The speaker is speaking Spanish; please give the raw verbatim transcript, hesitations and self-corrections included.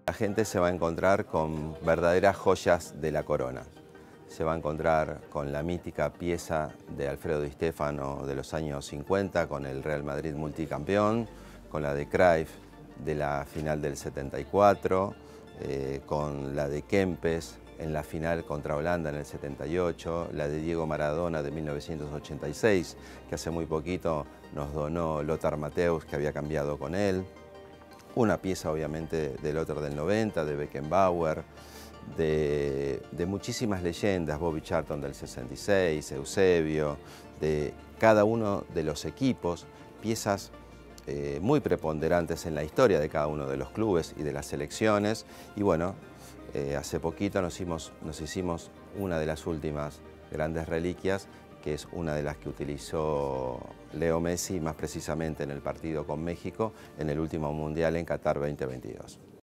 La gente se va a encontrar con verdaderas joyas de la corona. Se va a encontrar con la mítica pieza de Alfredo Di Stéfano de los años cincuenta, con el Real Madrid multicampeón, con la de Cruyff de la final del setenta y cuatro, eh, con la de Kempes en la final contra Holanda en el setenta y ocho, la de Diego Maradona de mil novecientos ochenta y seis, que hace muy poquito nos donó Lothar Matthäus, que había cambiado con él. Una pieza obviamente del otro del noventa, de Beckenbauer, de, de muchísimas leyendas, Bobby Charlton del sesenta y seis, Eusebio, de cada uno de los equipos, piezas eh, muy preponderantes en la historia de cada uno de los clubes y de las selecciones. Y bueno, eh, hace poquito nos hicimos, nos hicimos una de las últimas grandes reliquias, que es una de las que utilizó Leo Messi, más precisamente en el partido con México, en el último Mundial en Qatar veinte veintidós.